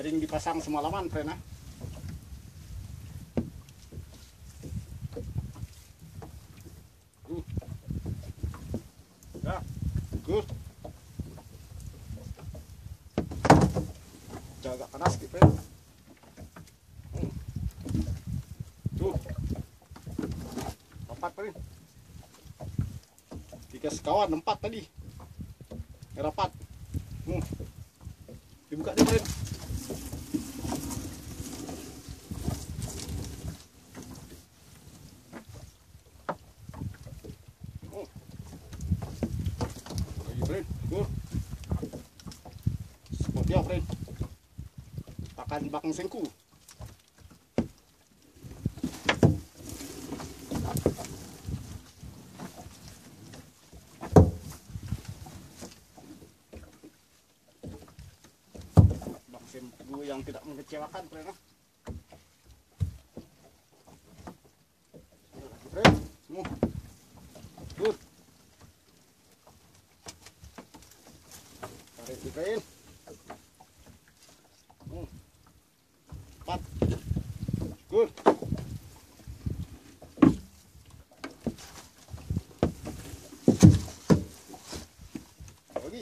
Jaring dipasang semalaman, friend. Ya, good. Agak panas gitu, friend. Tuh. Empat, friend. 3 sekawan, 4 tadi. Rapat. Dibuka deh, friend. Friend, good. Seperti apa, friend? Pakan bakang sengku. Bakang sengku yang tidak mengecewakan, friend. Friend, good. Tarik di friend. 4. Good. Lagi.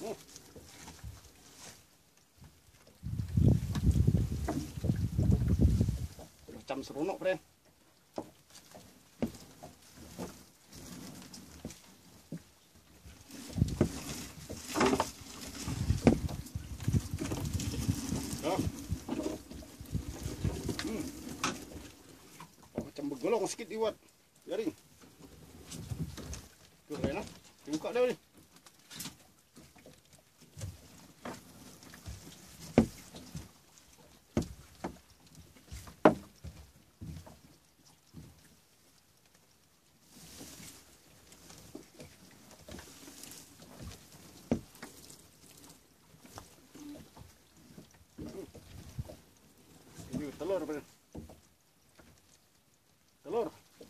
Macam seronok, friend. Macam bergolong sedikit dibuat jaring. Tuh, friend. Dibuka dah ni. Ini telur, friend. Telur.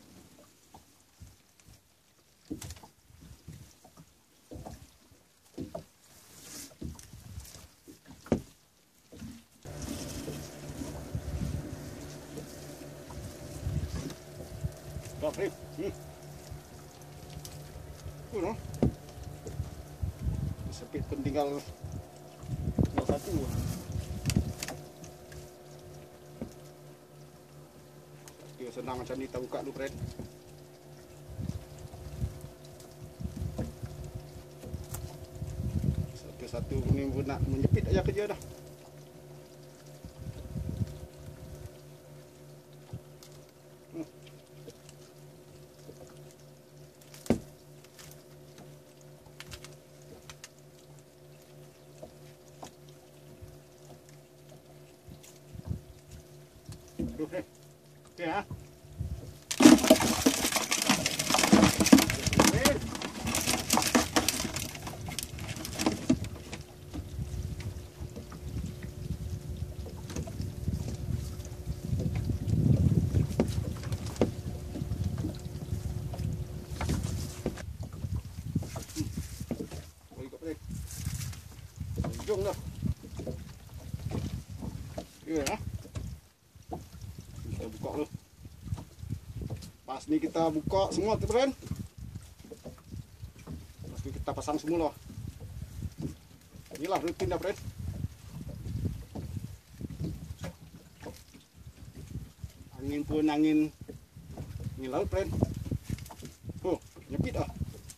Dah, friend. No? Sepit pun tinggal 1. Dia senang macam ni, kita buka dulu, friend. Satu-satu ni pun nak menyepit aja kerja dah. Okey. Okey, ha. Jom dah. Ya, ha. Kita buka dulu. Pas ni kita buka semua, friend. Pas ni kita pasang semula. Inilah rutin dah, friend. Angin pun angin laut, friend. Oh, nyepit ah.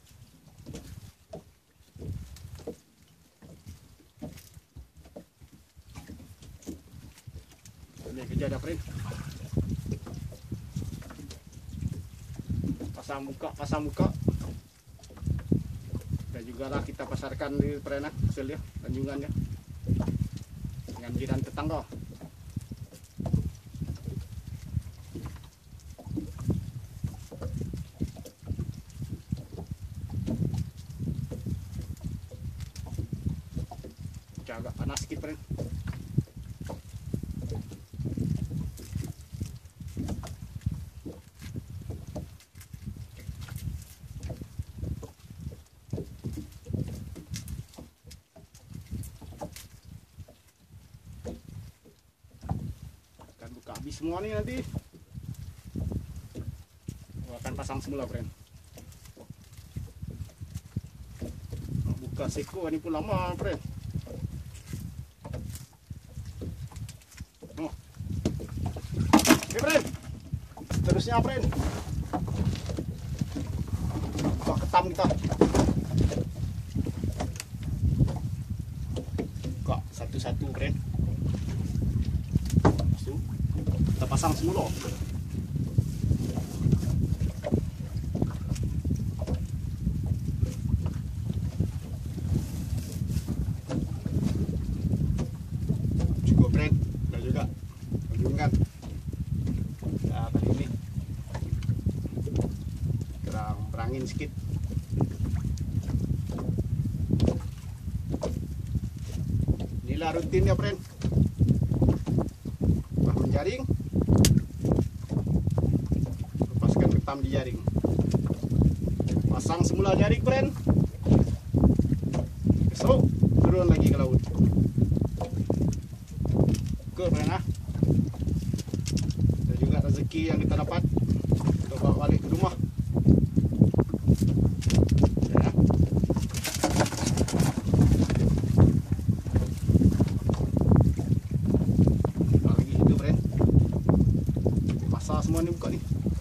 Ini kerja dah, friend. Pasang buka. Dan juga lah kita pasarkan di friend hasilnya, anjungannya dengan jiran tetangga. Agak panas sedikit, friend. semua nih nanti. Akan pasang semula, friend. Buka seko ini pun lama, friend. Oh. Oke, friend. Terusnya, friend. Buka ketam kita. Buka satu-satu, friend. Masuk. Kita pasang semula. Angin sedikit. Inilah rutinnya, friend. Bangun jaring, lepaskan ketam di jaring, pasang semula jaring, friend. Besok turun lagi ke laut. Oke, friend, dan juga rezeki yang kita dapat kita bawa balik ke rumah. Semua ni buka ni.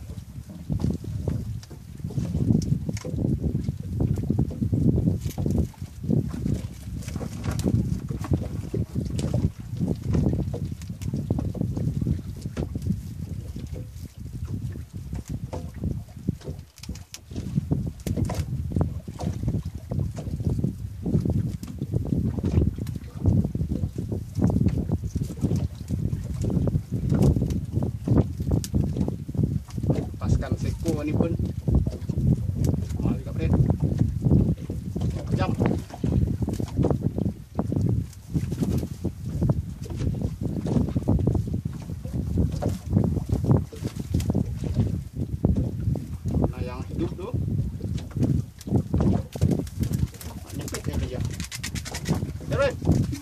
Seko ni pun mahal juga, friend. Jam. Nah, yang hidup tu nyempit ya kerja. Ya, friend.